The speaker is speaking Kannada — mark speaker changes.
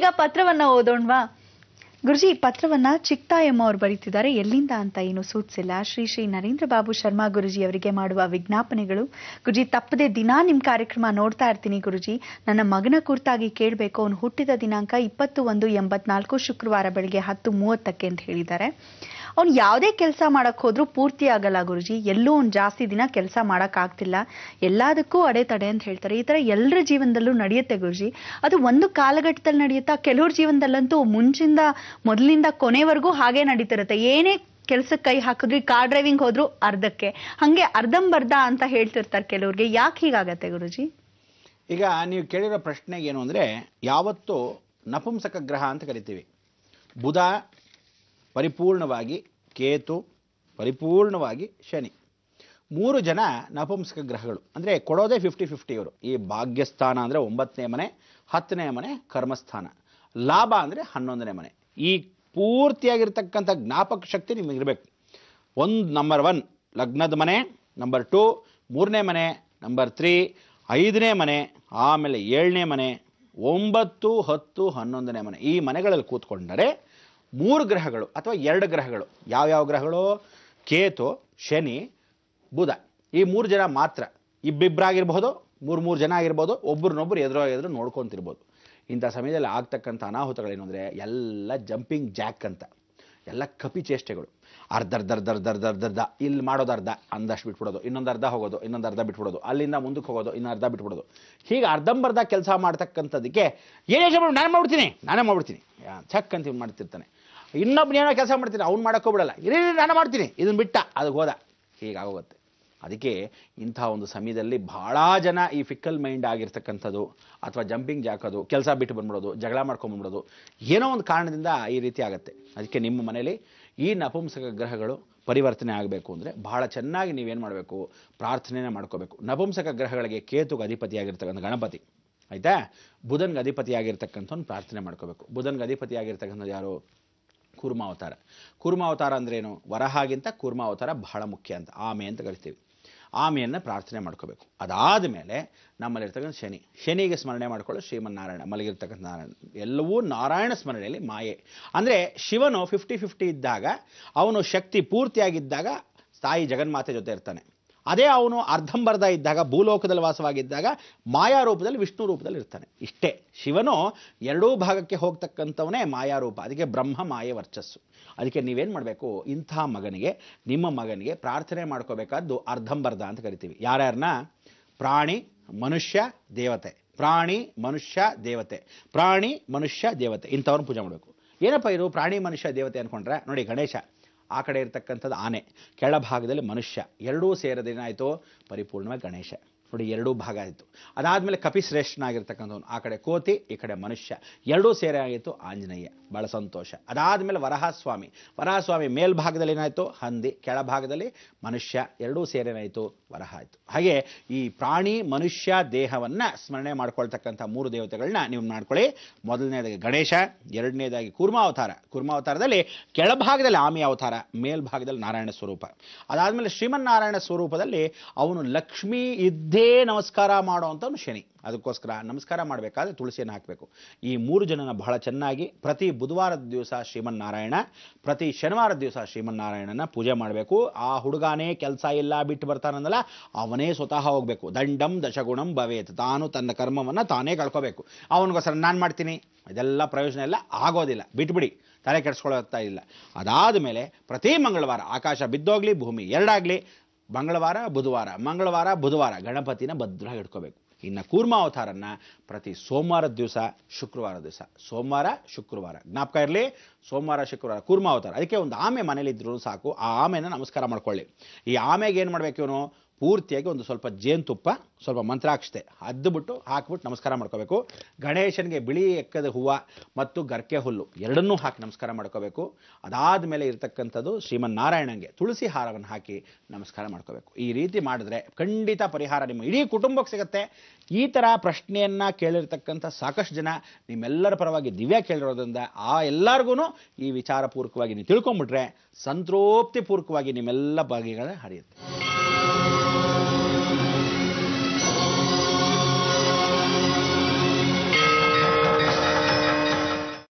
Speaker 1: ಈಗ ಪತ್ರವನ್ನ ಓದೋಣವಾ? ಗುರುಜಿ, ಪತ್ರವನ್ನ ಚಿಕ್ತಾಯಮ್ಮ ಅವರು ಬರೀತಿದ್ದಾರೆ. ಎಲ್ಲಿಂದ ಅಂತ ಏನು ಸೂಚಿಸಿಲ್ಲ. ಶ್ರೀ ನರೇಂದ್ರ ಬಾಬು ಶರ್ಮಾ ಗುರುಜಿ ಅವರಿಗೆ ಮಾಡುವ ವಿಜ್ಞಾಪನೆಗಳು. ಗುರುಜಿ, ತಪ್ಪದೆ ದಿನಾ ನಿಮ್ ಕಾರ್ಯಕ್ರಮ ನೋಡ್ತಾ ಇರ್ತೀನಿ ಗುರುಜಿ. ನನ್ನ ಮಗನ ಕುರಿತಾಗಿ ಕೇಳಬೇಕು. ಅವನು ಹುಟ್ಟಿದ ದಿನಾಂಕ 21/84 ಶುಕ್ರವಾರ ಬೆಳಿಗ್ಗೆ 10:30 ಅಂತ ಹೇಳಿದ್ದಾರೆ. ಅವ್ನು ಯಾವುದೇ ಕೆಲಸ ಮಾಡಕ್ ಹೋದ್ರೂ ಪೂರ್ತಿ ಆಗಲ್ಲ ಗುರುಜಿ. ಎಲ್ಲೂ ಅವ್ನು ಜಾಸ್ತಿ ದಿನ ಕೆಲಸ ಮಾಡಕ್ ಆಗ್ತಿಲ್ಲ. ಎಲ್ಲದಕ್ಕೂ ಅಡೆತಡೆ ಅಂತ ಹೇಳ್ತಾರೆ. ಈ ತರ ಎಲ್ಲರ ಜೀವನದಲ್ಲೂ ನಡೆಯುತ್ತೆ ಗುರುಜಿ. ಅದು ಒಂದು ಕಾಲಘಟ್ಟದಲ್ಲಿ ನಡೆಯುತ್ತಾ, ಕೆಲವ್ರ ಜೀವನದಲ್ಲಂತೂ ಮೊದಲಿಂದ ಕೊನೆವರೆಗೂ ಹಾಗೆ ನಡೀತಿರುತ್ತೆ. ಏನೇ ಕೆಲ್ಸಕ್ಕೆ ಕೈ ಹಾಕಿದ್ರಿ, ಕಾರ್ ಡ್ರೈವಿಂಗ್ ಹೋದ್ರು ಅರ್ಧಕ್ಕೆ, ಹಂಗೆ ಅರ್ಧಂಬರ್ಧ ಅಂತ ಹೇಳ್ತಿರ್ತಾರೆ ಕೆಲವ್ರಿಗೆ. ಯಾಕೆ ಹೀಗಾಗತ್ತೆ ಗುರುಜಿ?
Speaker 2: ಈಗ ನೀವು ಕೇಳಿರೋ ಪ್ರಶ್ನೆ ಏನು ಅಂದ್ರೆ, ಯಾವತ್ತು ನಪುಂಸಕ ಗ್ರಹ ಅಂತ ಕರಿತೀವಿ. ಬುಧ ಪರಿಪೂರ್ಣವಾಗಿ, ಕೇತು ಪರಿಪೂರ್ಣವಾಗಿ, ಶನಿ, 3 ಜನ ನಪುಂಸಕ ಗ್ರಹಗಳು. ಅಂದರೆ ಕೊಡೋದೇ 50-50 ಇವರು. ಈ ಭಾಗ್ಯಸ್ಥಾನ ಅಂದರೆ 9ನೇ ಮನೆ, 10ನೇ ಮನೆ ಕರ್ಮಸ್ಥಾನ, ಲಾಭ ಅಂದರೆ 11ನೇ ಮನೆ. ಈ ಪೂರ್ತಿಯಾಗಿರ್ತಕ್ಕಂಥ ಜ್ಞಾಪಕ ಶಕ್ತಿ ನಿಮಗೆ ಇರಬೇಕು. ನಂಬರ್ 1 ಲಗ್ನದ ಮನೆ, ನಂಬರ್ 2 3ನೇ ಮನೆ, ನಂಬರ್ 3 5ನೇ ಮನೆ, ಆಮೇಲೆ 7ನೇ ಮನೆ, 9, 10, 11ನೇ ಮನೆ. ಈ ಮನೆಗಳಲ್ಲಿ ಕೂತ್ಕೊಂಡರೆ 3 ಗ್ರಹಗಳು ಅಥವಾ 2 ಗ್ರಹಗಳು. ಯಾವ್ಯಾವ ಗ್ರಹಗಳು? ಕೇತು, ಶನಿ, ಬುಧ. ಈ 3 ಜನ ಮಾತ್ರ. ಇಬ್ಬಿಬ್ಬರಾಗಿರ್ಬೋದು, 3 ಜನ ಆಗಿರ್ಬೋದು, ಒಬ್ರನ್ನೊಬ್ರು ಎದುರು ನೋಡ್ಕೊಂತಿರ್ಬೋದು. ಇಂಥ ಸಮಯದಲ್ಲಿ ಆಗ್ತಕ್ಕಂಥ ಅನಾಹುತಗಳೇನು ಅಂದರೆ, ಎಲ್ಲ ಜಂಪಿಂಗ್ ಜಾಕ್ ಅಂತ, ಎಲ್ಲ ಕಪಿ ಚೇಷ್ಟೆಗಳು. ಅರ್ಧ ಇಲ್ಲಿ ಮಾಡೋದು ಅರ್ಧ, ಅಂದಷ್ಟು ಬಿಟ್ಬಿಡೋದು, ಇನ್ನೊಂದು ಅರ್ಧ ಹೋಗೋದು, ಇನ್ನೊಂದು ಅರ್ಧ ಬಿಟ್ಬಿಡೋದು, ಅಲ್ಲಿಂದ ಮುಂದಕ್ಕೆ ಹೋಗೋದು, ಇನ್ನೂ ಅರ್ಧ ಬಿಟ್ಬಿಡೋದು. ಹೀಗೆ ಅರ್ಧಂಬರ್ಧ ಕೆಲಸ ಮಾಡ್ತಕ್ಕಂಥದ್ದಕ್ಕೆ ನಾನೇ ಮಾಡ್ಬಿಡ್ತೀನಿ ಚಕ್ ಅಂತ ಮಾಡ್ತಿರ್ತಾನೆ. ಇನ್ನೊಬ್ಬ ಏನೋ ಕೆಲಸ ಮಾಡ್ತೀನಿ, ಅವ್ನು ಮಾಡೋಕ್ಕೋಗ್ಬಿಡಲ್ಲ, ನಾನು ಮಾಡ್ತೀನಿ, ಇದನ್ನು ಬಿಟ್ಟ ಅದಕ್ಕೆ ಹೋದ, ಹೀಗಾಗೋಗುತ್ತೆ. ಅದಕ್ಕೆ ಇಂಥ ಒಂದು ಸಮಯದಲ್ಲಿ ಬಹಳ ಜನ ಈ ಫಿಕ್ಕಲ್ ಮೈಂಡ್ ಆಗಿರ್ತಕ್ಕಂಥದ್ದು, ಅಥವಾ ಜಂಪಿಂಗ್ ಜಾಕೋದು, ಕೆಲಸ ಬಿಟ್ಟು ಬಂದ್ಬಿಡೋದು, ಜಗಳ ಮಾಡ್ಕೊಂಡ್ಬಿಡೋದು, ಏನೋ ಒಂದು ಕಾರಣದಿಂದ ಈ ರೀತಿ ಆಗುತ್ತೆ. ಅದಕ್ಕೆ ನಿಮ್ಮ ಮನೇಲಿ ಈ ನಪುಂಸಕ ಗ್ರಹಗಳು ಪರಿವರ್ತನೆ ಆಗಬೇಕು ಅಂದರೆ ಬಹಳ ಚೆನ್ನಾಗಿ ನೀವೇನು ಮಾಡಬೇಕು? ಪ್ರಾರ್ಥನೆನೇ ಮಾಡ್ಕೋಬೇಕು. ನಪುಂಸಕ ಗ್ರಹಗಳಿಗೆ ಕೇತುಗೆ ಅಧಿಪತಿಯಾಗಿರ್ತಕ್ಕಂಥ ಗಣಪತಿ, ಆಯಿತಾ? ಬುಧನ್ಗೆ ಅಧಿಪತಿಯಾಗಿರ್ತಕ್ಕಂಥವ್ನು ಪ್ರಾರ್ಥನೆ ಮಾಡ್ಕೋಬೇಕು. ಬುಧನ್ಗೆ ಅಧಿಪತಿಯಾಗಿರ್ತಕ್ಕಂಥದ್ದು ಯಾರು? ಕೂರ್ಮಾವತಾರ. ಕೂರ್ಮಾವತಾರ ಅಂದ್ರೇನು? ವರಹಾಗಿಂತ ಕೂರ್ಮಾವತಾರ ಬಹಳ ಮುಖ್ಯ ಅಂತ, ಆಮೆ ಅಂತ ಕರಿತೀವಿ. ಆಮೆಯನ್ನು ಪ್ರಾರ್ಥನೆ ಮಾಡ್ಕೋಬೇಕು. ಅದಾದ ಮೇಲೆ ನಮ್ಮಲ್ಲಿರ್ತಕ್ಕಂಥ ಶನಿಗೆ ಸ್ಮರಣೆ ಮಾಡ್ಕೊಳ್ಳೋ ಶ್ರೀಮನ್ನಾರಾಯಣ, ಮಲಗಿರ್ತಕ್ಕಂಥ ನಾರಾಯಣ. ಎಲ್ಲವೂ ನಾರಾಯಣ ಸ್ಮರಣೆಯಲ್ಲಿ ಮಾಯೆ. ಅಂದರೆ ಶಿವನು 50-50 ಇದ್ದಾಗ, ಅವನು ಶಕ್ತಿ ಪೂರ್ತಿಯಾಗಿದ್ದಾಗ ತಾಯಿ ಜಗನ್ಮಾತೆ ಜೊತೆ ಇರ್ತಾನೆ. ಅದೇ ಅವನು ಅರ್ಧಂಬರ್ಧ ಇದ್ದಾಗ, ಭೂಲೋಕದಲ್ಲಿ ವಾಸವಾಗಿದ್ದಾಗ, ಮಾಯಾರೂಪದಲ್ಲಿ ವಿಷ್ಣು ರೂಪದಲ್ಲಿ ಇರ್ತಾನೆ. ಇಷ್ಟೇ. ಶಿವನು 2 ಭಾಗಕ್ಕೆ ಹೋಗ್ತಕ್ಕಂಥವನೇ ಮಾಯಾರೂಪ. ಅದಕ್ಕೆ ಬ್ರಹ್ಮ ಮಾಯೆ ವರ್ಚಸ್ಸು. ಅದಕ್ಕೆ ನೀವೇನು ಮಾಡಬೇಕು? ಇಂಥ ನಿಮ್ಮ ಮಗನಿಗೆ ಪ್ರಾರ್ಥನೆ ಮಾಡ್ಕೋಬೇಕಾದ್ದು ಅರ್ಧಂಬರ್ಧ ಅಂತ ಕರಿತೀವಿ. ಯಾರ್ಯಾರನ್ನ? ಪ್ರಾಣಿ, ಮನುಷ್ಯ, ದೇವತೆ. ಪ್ರಾಣಿ, ಮನುಷ್ಯ, ದೇವತೆ. ಪ್ರಾಣಿ, ಮನುಷ್ಯ, ದೇವತೆ. ಇಂಥವ್ರನ್ನ ಪೂಜೆ ಮಾಡಬೇಕು. ಏನಪ್ಪ ಇದು ಪ್ರಾಣಿ, ಮನುಷ್ಯ, ದೇವತೆ ಅಂದ್ಕೊಂಡ್ರೆ? ನೋಡಿ, ಗಣೇಶ ಆ ಕಡೆ ಇರ್ತಕ್ಕಂಥದ್ದು ಆನೆ, ಕೆಳಭಾಗದಲ್ಲಿ ಮನುಷ್ಯ, ಎರಡೂ ಸೇರದೇನಾಯಿತು? ಪರಿಪೂರ್ಣವಾಗಿ ಗಣೇಶ. ನೋಡಿ, 2 ಭಾಗ ಆಯಿತು. ಅದಾದಮೇಲೆ ಕಪಿಶ್ರೇಷ್ಠನಾಗಿರ್ತಕ್ಕಂಥವ್ನು, ಆ ಕಡೆ ಕೋತಿ, ಈ ಕಡೆ ಮನುಷ್ಯ, ಎರಡೂ ಸೇರೆ ಆಗಿತ್ತು ಆಂಜನೇಯ. ಭಾಳ ಸಂತೋಷ. ಅದಾದಮೇಲೆ ವರಹಸ್ವಾಮಿ ಮೇಲ್ಭಾಗದಲ್ಲಿ ಏನಾಯಿತು? ಹಂದಿ, ಕೆಳಭಾಗದಲ್ಲಿ ಮನುಷ್ಯ, ಎರಡೂ ಸೇರೇನಾಯಿತು? ವರಹ ಆಯಿತು. ಹಾಗೆ ಈ ಪ್ರಾಣಿ, ಮನುಷ್ಯ ದೇಹವನ್ನು ಸ್ಮರಣೆ ಮಾಡ್ಕೊಳ್ತಕ್ಕಂಥ 3 ದೇವತೆಗಳನ್ನ ನೀವು ಮಾಡ್ಕೊಳ್ಳಿ. ಮೊದಲನೇದಾಗಿ ಗಣೇಶ, ಎರಡನೇದಾಗಿ ಕೂರ್ಮಾವತಾರದಲ್ಲಿ ಕೆಳಭಾಗದಲ್ಲಿ ಆಮೆ ಅವತಾರ, ಮೇಲ್ಭಾಗದಲ್ಲಿ ನಾರಾಯಣ ಸ್ವರೂಪ. ಅದಾದಮೇಲೆ ಶ್ರೀಮನ್ನಾರಾಯಣ ಸ್ವರೂಪದಲ್ಲಿ ಅವನು ಲಕ್ಷ್ಮೀ ಇದ್ದೇ ನಮಸ್ಕಾರ ಮಾಡುವಂಥವನು ಶನಿ. ಅದಕ್ಕೋಸ್ಕರ ನಮಸ್ಕಾರ ಮಾಡಬೇಕಾದ್ರೆ ತುಳಸಿಯನ್ನು ಹಾಕಬೇಕು. ಈ 3 ಜನನ ಬಹಳ ಚೆನ್ನಾಗಿ ಪ್ರತಿ ಬುಧವಾರದ ದಿವಸ ಶ್ರೀಮನ್ನಾರಾಯಣ, ಪ್ರತಿ ಶನಿವಾರದ ದಿವಸ ಶ್ರೀಮನ್ನಾರಾಯಣನ ಪೂಜೆ ಮಾಡಬೇಕು. ಆ ಹುಡುಗಾನೇ ಕೆಲಸ ಇಲ್ಲ ಬಿಟ್ಟು ಬರ್ತಾನಂದಲ್ಲ, ಅವನೇ ಸ್ವತಃ ಹೋಗಬೇಕು. ದಂಡಂ ದಶಗುಣಂ ಭವೇತ್. ತಾನು ತನ್ನ ಕರ್ಮವನ್ನು ತಾನೇ ಕಳ್ಕೋಬೇಕು. ಅವನಿಗೋಸ್ಕರ ನಾನು ಮಾಡ್ತೀನಿ, ಇದೆಲ್ಲ ಪ್ರಯೋಜನ ಇಲ್ಲ, ಆಗೋದಿಲ್ಲ, ಬಿಟ್ಬಿಡಿ, ತಲೆ ಕೆಡಿಸ್ಕೊಳ್ಳೋಗ್ತಾ ಇಲ್ಲ. ಅದಾದ ಮೇಲೆ ಪ್ರತಿ ಮಂಗಳವಾರ ಆಕಾಶ ಬಿದ್ದೋಗ್ಲಿ, ಭೂಮಿ ಎರಡಾಗಲಿ, ಮಂಗಳವಾರ ಬುಧವಾರ ಗಣಪತಿನ ಭದ್ರವಾಗಿ ಇಟ್ಕೋಬೇಕು. ಇನ್ನು ಕೂರ್ಮಾವತಾರನ್ನ ಪ್ರತಿ ಸೋಮವಾರದ ದಿವಸ, ಶುಕ್ರವಾರದ ದಿವಸ, ಸೋಮವಾರ ಶುಕ್ರವಾರ ಜ್ಞಾಪಕ ಇರಲಿ, ಸೋಮವಾರ ಶುಕ್ರವಾರ ಕೂರ್ಮಾವತಾರ. ಅದಕ್ಕೆ ಒಂದು ಆಮೆ ಮನೇಲಿದ್ರೂ ಸಾಕು, ಆ ಆಮೆನ ನಮಸ್ಕಾರ ಮಾಡ್ಕೊಳ್ಳಿ. ಈ ಆಮೆಗೆ ಏನು ಮಾಡಬೇಕು? ಇವನು ಪೂರ್ತಿಯಾಗಿ ಒಂದು ಸ್ವಲ್ಪ ಜೇನುತುಪ್ಪ, ಸ್ವಲ್ಪ ಮಂತ್ರಾಕ್ಷತೆ ಅದ್ದುಬಿಟ್ಟು ಹಾಕಿಬಿಟ್ಟು ನಮಸ್ಕಾರ ಮಾಡ್ಕೋಬೇಕು. ಗಣೇಶನಿಗೆ ಬಿಳಿ ಎಕ್ಕದ ಹೂವು ಮತ್ತು ಗರ್ಕೆ ಹುಲ್ಲು ಎರಡನ್ನೂ ಹಾಕಿ ನಮಸ್ಕಾರ ಮಾಡ್ಕೋಬೇಕು. ಅದಾದ ಮೇಲೆ ಇರತಕ್ಕಂಥದ್ದು ಶ್ರೀಮನ್ನಾರಾಯಣಂಗೆ ತುಳಸಿ ಹಾರವನ್ನು ಹಾಕಿ ನಮಸ್ಕಾರ ಮಾಡ್ಕೋಬೇಕು. ಈ ರೀತಿ ಮಾಡಿದ್ರೆ ಖಂಡಿತ ಪರಿಹಾರ ನಿಮ್ಮ ಇಡೀ ಕುಟುಂಬಕ್ಕೆ ಸಿಗುತ್ತೆ. ಈ ಥರ ಪ್ರಶ್ನೆಯನ್ನು ಕೇಳಿರ್ತಕ್ಕಂಥ ಸಾಕಷ್ಟು ಜನ ನಿಮ್ಮೆಲ್ಲರ ಪರವಾಗಿ ದಿವ್ಯ ಕೇಳಿರೋದ್ರಿಂದ ಆ ಎಲ್ಲರಿಗೂ ಈ ವಿಚಾರಪೂರ್ವಕವಾಗಿ ನೀವು ತಿಳ್ಕೊಂಬಿಟ್ರೆ ಸಂತೃಪ್ತಿಪೂರ್ವಕವಾಗಿ ನಿಮ್ಮೆಲ್ಲ ಭಾಗಿಗಳ ಹರಿಯುತ್ತೆ.